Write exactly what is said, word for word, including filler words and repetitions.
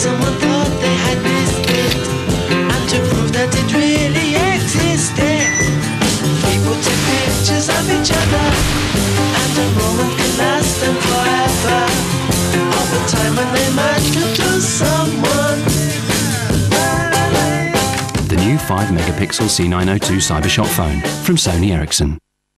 someone thought they had missed it, and to prove that it really existed, people took pictures of each other, and a moment can last them forever, of a time when they might could do someone. The new five megapixel C nine oh two Cybershot phone from Sony Ericsson.